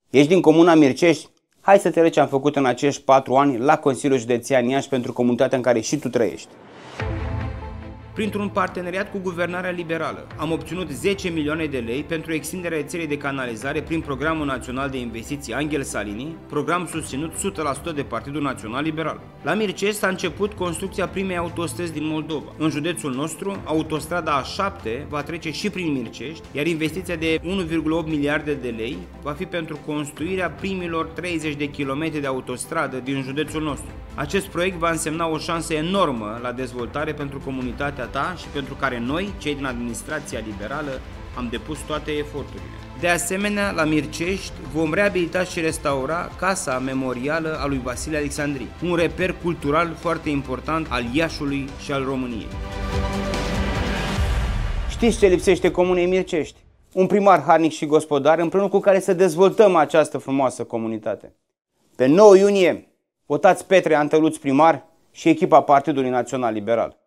Ești din comuna Mircești? Hai să te arăt ce am făcut în acești 4 ani la Consiliul Județean Iași pentru comunitatea în care și tu trăiești. Printr-un parteneriat cu Guvernarea Liberală, am obținut 10 milioane de lei pentru extinderea rețelei de canalizare prin Programul Național de Investiții Angel Salini, program susținut 100% de Partidul Național Liberal. La Mircești s-a început construcția primei autostrăzi din Moldova. În județul nostru, autostrada A7 va trece și prin Mircești, iar investiția de 1,8 miliarde de lei va fi pentru construirea primilor 30 de kilometri de autostradă din județul nostru. Acest proiect va însemna o șansă enormă la dezvoltare pentru comunitatea ta și pentru care noi, cei din administrația liberală, am depus toate eforturile. De asemenea, la Mircești vom reabilita și restaura Casa Memorială a lui Vasile Alexandrii, un reper cultural foarte important al Iașului și al României. Știți ce lipsește comunei Mircești? Un primar harnic și gospodar împreună cu care să dezvoltăm această frumoasă comunitate. Pe 9 iunie, votați Petre Antăluț primar și echipa Partidului Național Liberal.